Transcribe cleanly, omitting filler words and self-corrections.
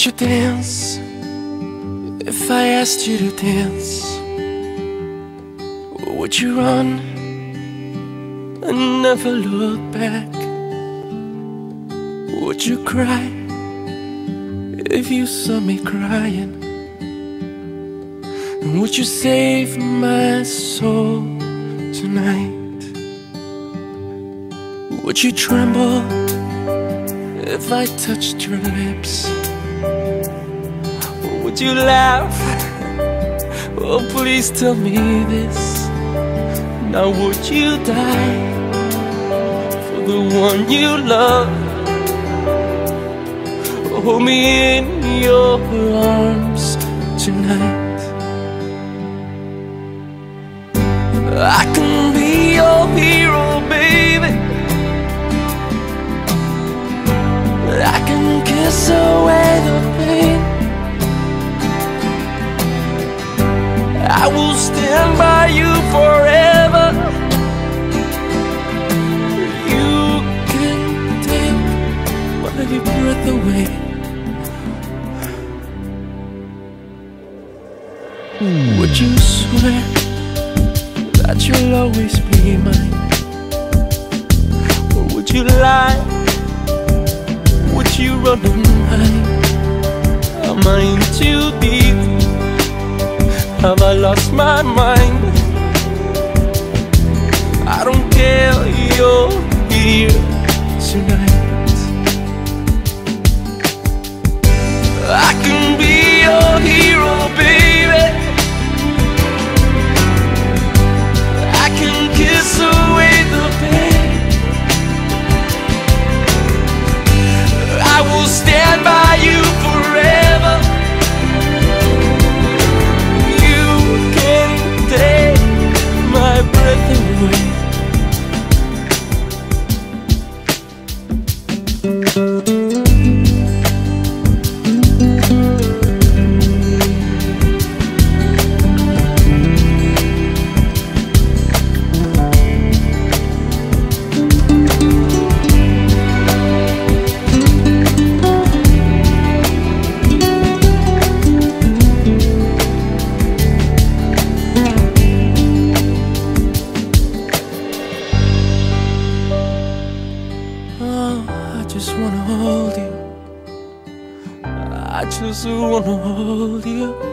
you dance if I asked you to dance? Would you run and never look back? Would you cry if you saw me crying? And would you save my soul tonight? Would you tremble if I touched your lips? Or would you laugh? Oh, please tell me this. Now would you die for the one you love? Hold me in your arms tonight. I can be your hero, baby. I can kiss away the pain. I will stand by you forever. You can take my breath away. Would you swear that you'll always be mine? Or would you lie? Would you run and hide? Am I in too deep? Have I lost my mind? I don't care, you're here tonight. I can be your hero, baby. I can kiss away the pain. I will stand by you forever. You can take my breath away. I just wanna hold you. I just wanna hold you.